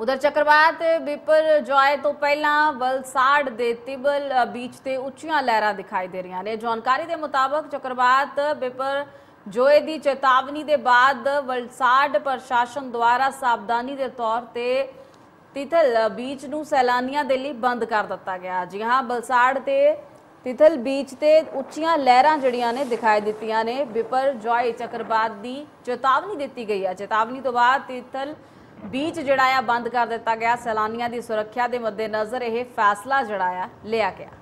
उधर चक्रवात बिपरजॉय तो पहला वलसाड़ दे तिबल बीच ते उच्चियां लहरां दिखाई दे रही ने। जानकारी के मुताबिक चक्रवात बिपरजॉय की चेतावनी के बाद वलसाड़ प्रशासन द्वारा सावधानी के तौर पर तिथल बीच नूं सैलानियों के लिए बंद कर दिता गया। जी हाँ, वलसाड़ ते तिथल बीच ते उच्चियां लहरां जड़ियां ने दिखाई दित्तियां ने। बिपरजॉय चक्रवात की चेतावनी दी गई है। चेतावनी तो बाद तिथल बीच जड़ा बंद कर दिता गया। सैलानियों की सुरक्षा के मद्देनज़र यह फैसला जड़ा लिया गया।